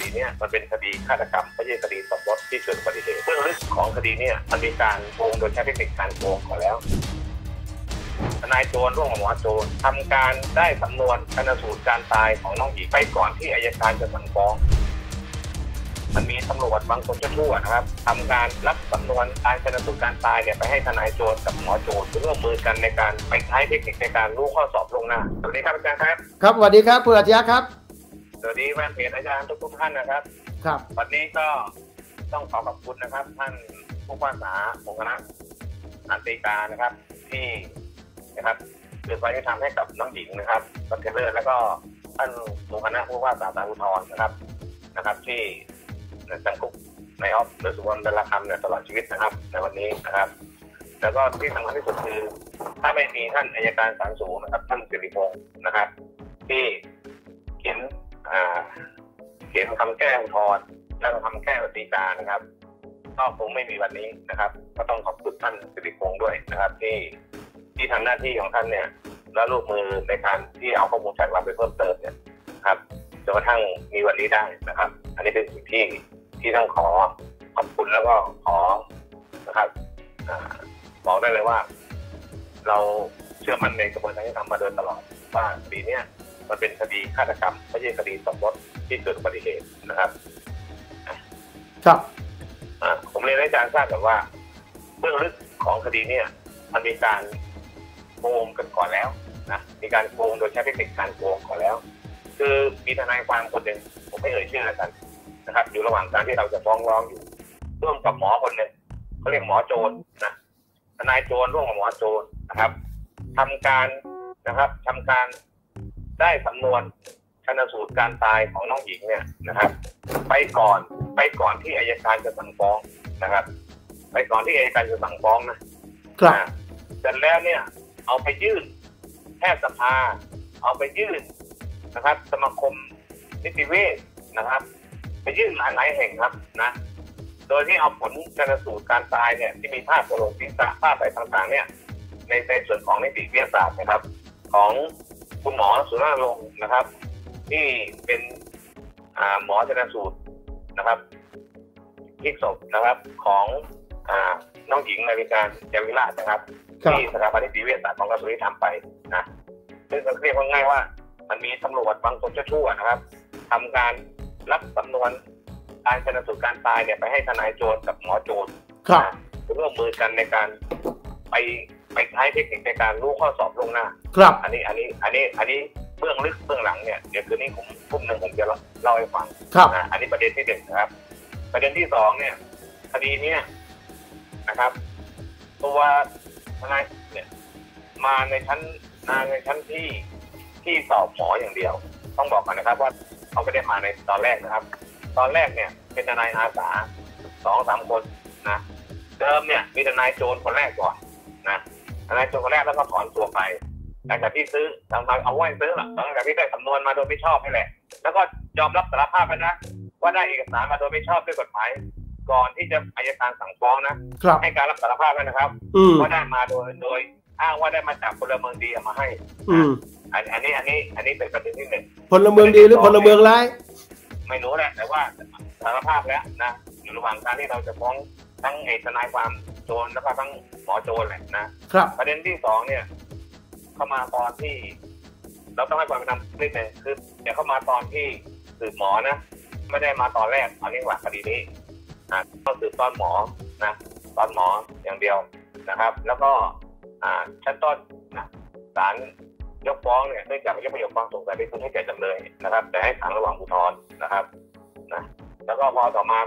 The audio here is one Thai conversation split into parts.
ดีนี้มันเป็นคดีฆาตกรรมไม่ใช่คดีสมรสที่เกิดอุบัติเหตุเรื่องลึกของคดีนี้มันมีการโกงโดยใช้เทคนิคการโกงก่อนแล้วทนายโจรร่วมกับหมอโจรทำการได้สำนวนชันสูตรการตายของน้องหญิงไปก่อนที่อัยการจะสั่งฟ้องมันมีตำรวจบางคนชั่วนะครับทำการรับสำนวนการชันสูตรการตายเนี่ยไปให้ทนายโจรกับหมอโจรร่วมมือกันในการไปใช้เทคนิคในการรู้ข้อสอบล่วงหน้าสวัสดีครับอาจารย์ครับครับสวัสดีครับคุณอาจารย์ครับสวัสดีแฟนเพจอาจารย์ทุกท่านนะครับครับวันนี้ก็ต้องขอบคุณนะครับท่านผู้ว่าสาของคณะอันติกานะครับที่นะครับเกิดความยุติธรรมให้กับน้องหญิงนะครับประเทศเลิศแล้วก็ท่านคณะผู้ว่าสาสาอุทธรณ์นะครับที่จำคุกในออฟหรือสุวรรณดาราคำเนี่ยตลอดชีวิตนะครับในวันนี้นะครับแล้วก็ที่สำคัญที่สุดคือถ้าไม่มีท่านอัยการศาลสูงนะครับท่านสิริพงศ์นะครับที่เขียนคำแก้อุทธรณ์แล้วก็คำแก้อันติกานะครับก็คงไม่มีวันนี้นะครับก็ต้องขอบคุณท่านสิริพงศ์ด้วยนะครับที่ทำหน้าที่ของท่านเนี่ยแล้วร่วมมือในการที่เอาข้อมูลจากเราไปเพิ่มเติมเนี่ยครับจนกระทั่งมีวันนี้ได้นะครับอันนี้เป็นสิ่งที่ต้องขอขอบคุณแล้วก็ขอนะครับบอกได้เลยว่าเราเชื่อมั่นในกระบวนการยุติธรรมมาโดยตลอดว่าคดีนี้มันเป็นคดีฆาตกรรมไม่ใช่คดีสมรสที่เกิดอุบัติเหตุนะครับครับผมเรียนให้อาจารย์ทราบกันว่าเบื้องลึกของคดีนี้มันมีการโกงกันก่อนแล้วนะมีการโกงโดยใช้เทคนิคการโกงก่อนแล้วคือมีทนายความคนหนึ่งผมไม่เอ่ยชื่อแล้วกันนะครับอยู่ระหว่างการที่เราจะฟ้องร้องอยู่ร่วมกับหมอคนหนึ่งเขาเรียกหมอโจรนะทนายโจรร่วมกับหมอโจรนะครับทำการได้สำนวนชันสูตรการตายของน้องหญิงเนี่ยนะครับไปก่อนที่อัยการจะสั่งฟ้องนะครับไปก่อนที่อัยการจะสั่งฟ้องนะครับเสร็จแล้วเนี่ยเอาไปยื่นแพทยสภาเอาไปยื่นนะครับสมาคมนิติเวชนะครับไปยื่นหลายแห่งครับนะโดยที่เอาผลชันสูตรการตายเนี่ยที่มีภาพกระโหลกศีรษะภาพอะไรต่างๆเนี่ยในส่วนของนิติวิทยาศาสตร์นะครับของคุณหมอสุรรงค์นะครับที่เป็นหมอชันสูตรนะครับที่ศพนะครับของน้องหญิงนาวิการเจวิราชนะครับที่สถาบันนิติวิทยาศาสตร์ของกระทรวงยุติธรรมไปนะซึ่งเรียกว่าง่ายว่ามันมีตำรวจบางคนชั่วนะครับทำการรับสำนวนการชันสูตรการตายเนี่ยไปให้ทนายโจรกับหมอโจรร่วมมือกันในการไปใช้เทคนิคในการรู้ข้อสอบล่วงหน้าอันนี้เบื้องลึกเบื้องหลังเนี่ยเดี๋ยวคืนนี้ผมจะเล่าให้ฟังอันนี้ประเด็นที่หนึ่งนะครับประเด็นที่สองเนี่ยคดีนี้นะครับตัวทนายเนี่ยมาในชั้นที่สอบหมออย่างเดียวต้องบอกก่อนนะครับว่าเขาไม่ได้มาในตอนแรกนะครับตอนแรกเนี่ยเป็นทนายอาสา 2-3 คนนะเดิมเนี่ยมีทนายโจรคนแรกก่อนนะทนายโจรคนแรกแล้วก็ถอนตัวไปหลังจากที่ซื้อทางเอาไว้ซื้อหลังจากที่ได้สำนวนมาโดยไม่ชอบนี่แหละแล้วก็ยอมรับสารภาพไปนะว่าได้เอกสารมาโดยไม่ชอบด้วยกฎหมายก่อนที่จะอัยการสั่งฟ้องนะให้การรับสารภาพแล้วนะครับว่าได้มาโดยอ้างว่าได้มาจากพลเมืองดีมาให้อันนี้เป็นประเด็นที่หนึ่งพลเมืองดีหรือพลเมืองร้ายไม่รู้แหละแต่ว่าสารภาพแล้วนะอยู่ระหว่างการที่เราจะฟ้องทั้งทนายความโจรแล้วก็ทั้งหมอโจรแหละนะครับประเด็นที่สองเนี่ยเข้ามาตอนที่เราต้องให้ความเป็นธรรมนิดนึงคือเดี๋ยวเข้ามาตอนที่สืบหมอนะไม่ได้มาตอนแรกเอาเรื่องหลักคดีนี้ก็สืบตอนหมอนะตอนหมออย่างเดียวนะครับแล้วก็ชั้นต้นศาลยกฟ้องเนี่ยเนื่องจากยกประโยชน์ความสงสัยเป็นคุณให้แก่จำเลยนะครับแต่ให้ขังระหว่างอุทธรณ์นะครับนะแล้วก็พอต่อมา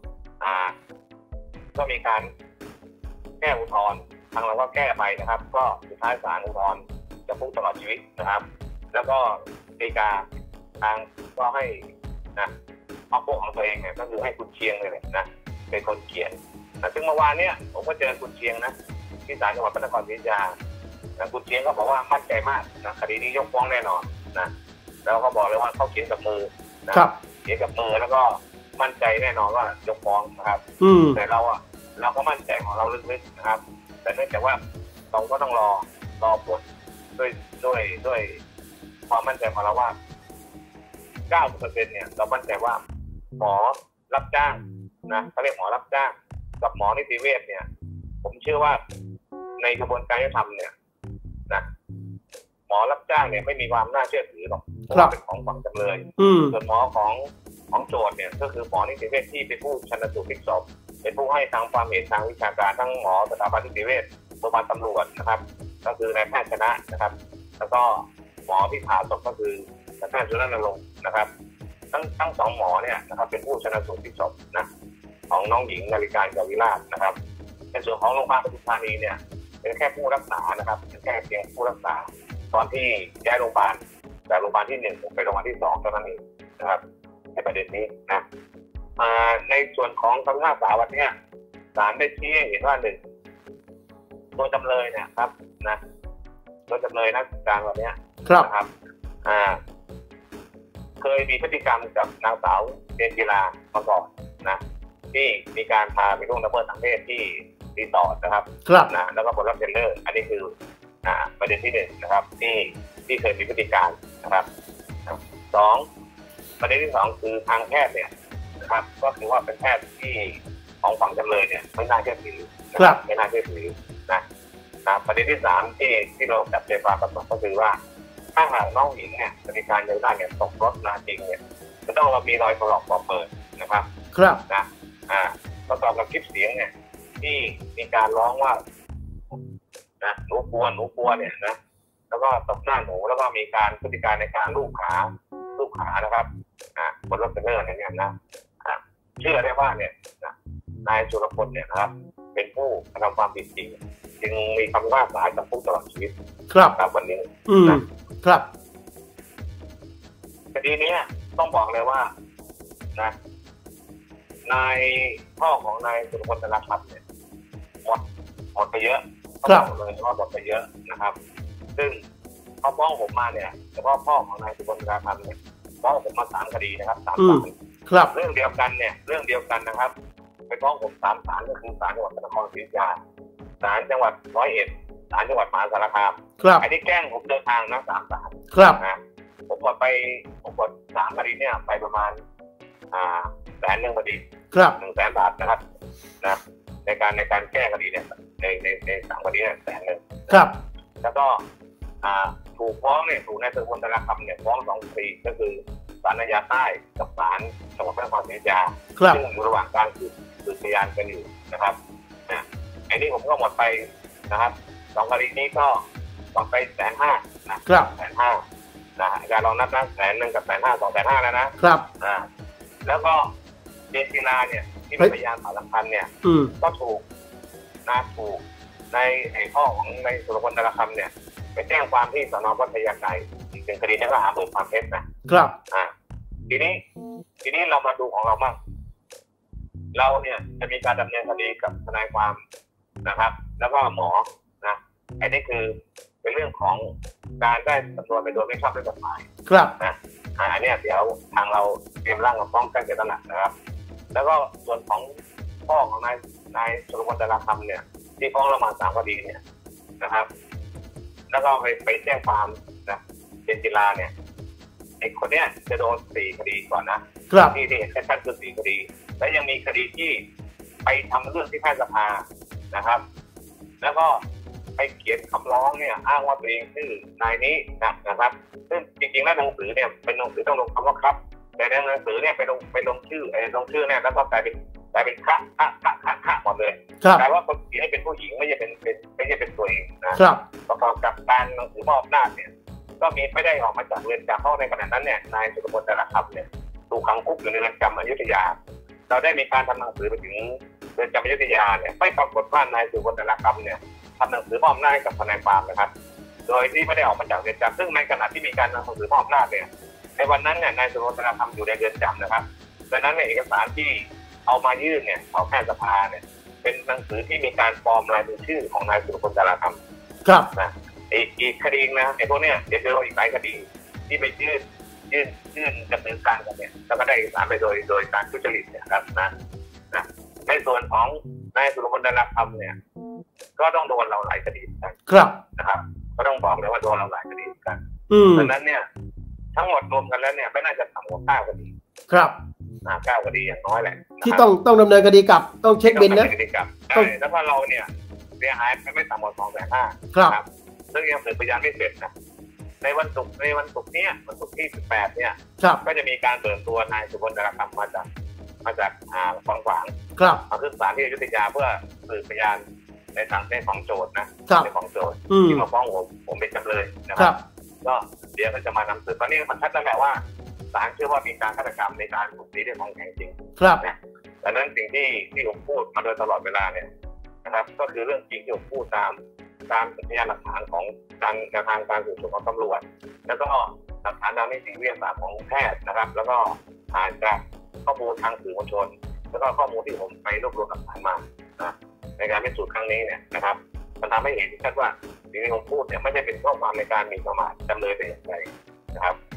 ก็มีการแก้อุทธรณ์ทางเราก็แก้ไปนะครับก็สุดท้ายศาลอุทธรณ์จำคุกตลอดชีวิตนะครับแล้วก็ฎีกาทางก็ให้นะเอาพวกของตัวเองเนี่ยก็คือให้คุณเชียงเลยนะเป็นคนเขียนซึ่งเมื่อวานเนี่ยผมก็เจอคุณเชียงนะที่ศาลจังหวัดพระนครศรีอยุธยาคุณเชียงก็บอกว่ามั่นใจมากนะคดีนี้ยกฟ้องแน่นอนนะแล้วก็บอกเลยว่าเขาเขียนกับมือนะเขียนกับมือแล้วก็มั่นใจแน่นอนว่ายกฟ้องนะครับแต่เราก็มั่นใจของเราลึกๆนะครับแต่เนื่องจากว่าเราก็ต้องรอผลด้วยความมั่นใจของเราว่า 90% เนี่ยเรามั่นใจว่าหมอรับจ้างนะเขาเรียกหมอรับจ้างกับหมอนิติเวชเนี่ยผมเชื่อว่าในกระบวนการยุติธรรมเนี่ยนะหมอรับจ้างเนี่ยไม่มีความน่าเชื่อถือหรอกเพราะเป็นของฝั่งจำเลยส่วนหมอของโจทย์เนี่ยก็คือหมอนิติเวชที่เป็นผู้ชันสูตรพลิกศพเป็นผู้ให้ทางความเห็นทางวิชาการทั้งหมอสถาบันนิติเวชโรงพยาบาลตำรวจนะครับก็คือนายแพทย์ชนะนะครับแล้วก็หมอที่ผ่าศพก็คือนายแพทย์สุนันท์นรงค์นะครับทั้งสองหมอเนี่ยนะครับเป็นผู้ชันสูตรพลิกศพนะของน้องหญิงนาฬิกาจาวิราชนะครับในส่วนของโรงพยาบาลปทุมธานีเนี่ยเป็นแค่ผู้รักษานะครับเป็นแค่เพียงผู้รักษาตอนที่ย้ายโรงพยาบาลจากโรงพยาบาลที่1ไปโรงพยาบาลที่2เท่านั้นเองนะครับในประเด็นนี้นะในส่วนของคำพิพากษาวันนี้ศาลได้ชี้ให้เห็นว่า1ตัวจำเลยเนี่ยครับนะตัวจำเลยนักการวันนี้นะครับเคยมีพฤติกรรมกับนางสาวเจนจิรามาก่อนนะที่มีการพาไปล่วงละเมิดทางเพศที่รีสอร์ทนะครับนะแล้วก็ผลลัพธ์เทเลอร์อันนี้คือประเด็นที่1นะครับที่เคยมีพฤติการนะครับ2ประเด็นที่2คือทางแพทย์เนี่ยนะครับก็คือว่าเป็นแพทย์ที่ของฝั่งจำเลยเนี่ยไม่น่าเชื่อถือนะครับไม่น่าเชื่อถือนะประเด็นที่3ที่เราจับใจความกันก็คือว่าถ้าหากน้องหญิงเนี่ยมีการยันได้เนี่ยตกรถจริงเนี่ยจะต้องมีรอยถลอกปอกเปิดนะครับนะประกอบกับคลิปเสียงเนี่ยที่มีการร้องว่านะหนูกลัวเนี่ยนะแล้วก็ตบหน้าหนูแล้วก็มีการพฤติการในการลูบขานะครับบนรถเทรลเลอร์เนี่ยนะเชื่อได้ว่าเนี่ยนายสุรพลเนี่ยนะครับเป็นผู้กระทำความผิดจริงจึงมีคำพิพากษาจำคุกตลอดชีวิตครับวันนี้ครับคดีนี้ต้องบอกเลยว่านะนายพ่อของนายสุรพลธนรัตน์เนี่ยหมดไปเยอะบอกเลยว่าหมดไปเยอะนะครับซึ่งเขาฟ้องผมมาเนี่ยเฉพาะพ่อของนายสุรพลธนรัตน์เนี่ยฟ้องผมมา3 คดีนะครับ3 ศาลเรื่องเดียวกันนะครับไปฟ้องผม3 ศาลก็คือศาลจังหวัดพระนครศรีอยุธยาศาลจังหวัด101ศาลจังหวัดมหาสารคามไอ้ที่แจ้งผมเดินทางนะ3 ศาลนะผมกด3 คดีเนี่ยไปประมาณ100,000 พอดี100,000 บาทนะครับนะในการแก้คดีเนี่ยใน3 คดีเนี่ย100,000 ครับแล้วก็ถูกฟ้องเนี่ยถูกนายสุรพลธนรัตน์เนี่ยฟ้อง2 คดีก็คือศาลอาญาใต้กับศาลจังหวัดพระนครศรีอยุธยาซึ่งอยู่ระหว่างการสืบพยานกันอยู่นะครับไอ้นี่ผมก็หมดไปนะครับ2 คดีนี้ก็หมดไป150,000นะครับ150,000นะอาจารย์ลองนับนะ100,000กับ150,000 250,000แล้วนะครับแล้วก็เจนจิราเนี่ยที่เป็นพยานสำคัญเนี่ยก็ถูกในพ่อของนายสุรพลธนรัตน์เนี่ยไปแจ้งความที่สน.วัดพญาไกรเป็นคดีนี้ก็หาเบิกความเท็จนะครับทีนี้เรามาดูของเราบ้างเราเนี่ยจะมีการดำเนินคดีกับทนายความนะครับแล้วก็หมอนะไอ้นี่คือเป็นเรื่องของการได้สำนวนไปโดยไม่ชอบด้วยกฎหมายนะอันนี้เดี๋ยวทางเราเตรียมร่างกับฟ้องกันเจตนานะครับแล้วก็ส่วนของพ่อของนายสุรพลธนรัตน์เนี่ยที่ฟ้องเรามา3 คดีเนี่ยนะครับแล้วก็ไปแจ้งความนะเจนจิราเนี่ยไอ้คนเนี้ยจะโดน4 คดีก่อนนะที่เห็นชัดๆคือ4 คดีและยังมีคดีที่ไปทำเรื่องที่แพทยสภานะครับแล้วก็ไปเขียนคำร้องเนี่ยอ้างว่าตัวเองชื่อนายนี้นะครับซึ่งจริงๆแล้วหนังสือเนี่ยเป็นหนังสือต้องลงคำว่าครับแต่ในหนังสือเนี่ยไปลงชื่อลงชื่อเนี่ยแล้วก็กลายเป็นค่ะหมดเลยแต่ว่าคนเขียนให้เป็นผู้หญิงไม่ใช่เป็นตัวเองนะประกอบกับการหนังสือมอบหน้าเนี่ยก็มีไม่ได้ออกมาจากเรือนจำเพราะในขณะนั้นเนี่ยนายสุรพลธนรัตน์เนี่ยถูกขังคุกอยู่ในเรือนจำอยุธยาเราได้มีการทำหนังสือไปถึงเรือนจำอยุธยาเนี่ยไม่ปรากฏว่านายสุรพลธนรัตน์เนี่ยทำหนังสือมอบหน้ากับทนายความนะครับโดยที่ไม่ได้ออกมาจากเรือนจำซึ่งในขณะที่มีการทำหนังสือมอบหน้าเนี่ยในวันนั้นเนี่ยนายสุรพลธนรัตน์อยู่ในเรือนจำนะครับดังนั้นในเอกสารที่เอามายื่นเนี่ยต่อแพทยสภาเนี่ยเป็นหนังสือที่มีการปลอมลายมือชื่อของนายสุรพลธนรัตน์นะอีกคดีนะไอ้พวกเนี้ยเดี๋ยวเราอีกหลายคดีที่ไปยื่นดำเนินการกันเนี่ยแล้วก็ได้เอกสารไปโดยการทุจริตเนี่ยครับนะในส่วนของนายสุรพลธนรัตน์เนี่ยก็ต้องโดนเราหลายคดีกันนะครับก็ต้องบอกเลยว่าโดนเราหลายคดีกันดังนั้นเนี่ยทั้งหมดรวมกันแล้วเนี่ยไม่น่าจะต่ำกว่า9 คดี 9 คดีอย่างน้อยแหละที่ต้องดำเนินคดีกลับต้องเช็คบินนะคดีกลับใช่แล้วว่าเราเนี่ยเสียหายไม่ต่ำกว่า250,000 ครับซึ่งยังสืบพยานไม่เสร็จนะในวันศุกร์นี้วันศุกร์ที่18เนี่ยก็จะมีการเปิดตัวนายสุพลดารคำมาจากคลองขวางมาขึ้นศาลที่อยุธยาเพื่อสืบพยานในทางของโจทย์นะในของโจทย์ที่มาฟ้องผมเป็นจำเลยนะครับก็เดี๋ยวก็จะมานำสืบตอนนี้มันชัดแล้วแหละว่าศาลเชื่อว่ามีการฆาตกรรมในการถูกตีด้วยของแข็งจริงนะดังนั้นสิ่งที่ผมพูดมาโดยตลอดเวลาเนี่ยนะครับก็คือเรื่องจริงที่ผมพูดตามพยานหลักฐานของทางการสืบสวนของตำรวจแล้วก็หลักฐานทางนิติวิทยาศาสตร์ของแพทย์นะครับแล้วก็ผ่านจากข้อมูลทางสื่อมวลชนแล้วก็ข้อมูลที่ผมไปรวบรวมหลักฐานมาในการพิสูจน์ครั้งนี้เนี่ยนะครับมันทำให้เห็นชัดว่าสิ่งที่ผมพูดเนี่ยไม่ได้เป็นข้อความในการหมิ่นประมาทจำเลยแต่อย่างใดนะครับ